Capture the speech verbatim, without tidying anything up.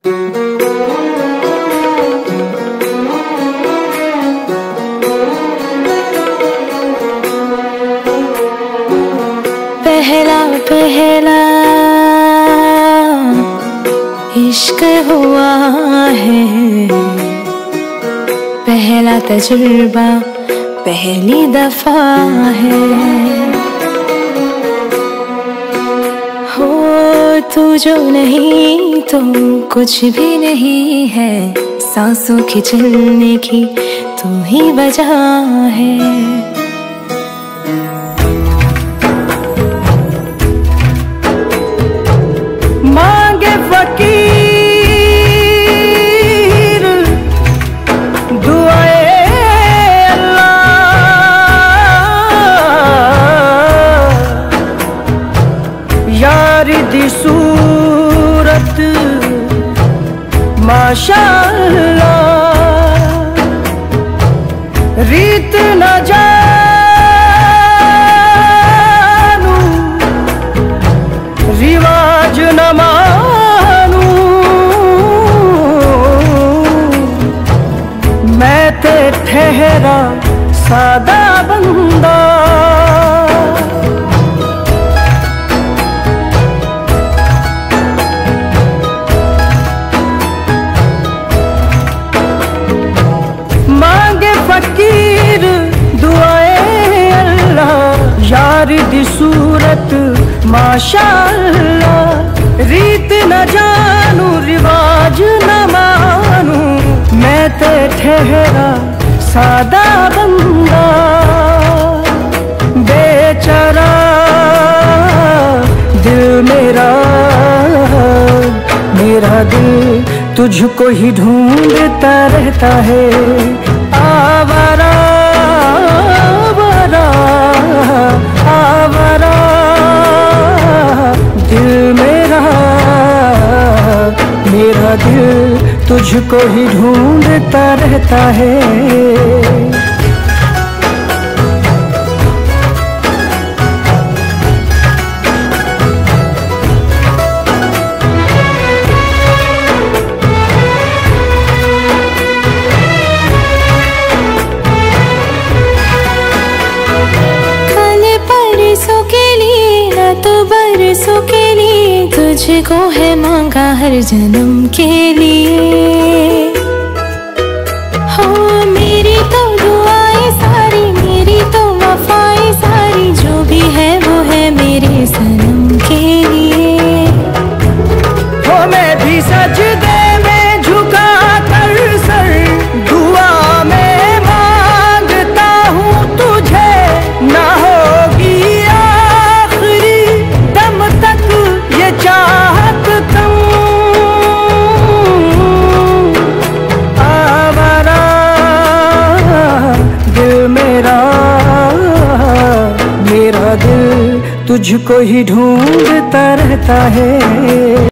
पहला पहला इश्क हुआ है, पहला तजुर्बा पहली दफा है। हो तू जो नहीं तो कुछ भी नहीं है, सांसों के चलने की तू ही वजह है। यारी दी सूरत माशाअल्लाह, रीत न जानू रिवाज न मानू, मैं ते ठहरा सादा बंदा। फकीर दुआए अल्लाह, यारी दी सूरत माशाअल्लाह, रीत न जानू रिवाज न मानू, मैं ते ठहरा सादा बंदा। बेचारा दिल मेरा, मेरा दिल तुझको ही ढूंढता रहता है। आवारा आवारा आवारा दिल मेरा, मेरा दिल तुझको ही ढूंढता रहता है। बरसों के लिए तुझको है मांगा हर जन्म के लिए। हो मेरी तो दुआएं सारी, मेरी तो वफाएं सारी, जो भी है वो है मेरे सनम के लिए। हो मैं भी सजदे में झुका कर सर, दुआ में मांगता हूँ तुझे, ना होगी चाहत तुम। आवारा दिल मेरा, मेरा दिल तुझको ही ढूंढता रहता है।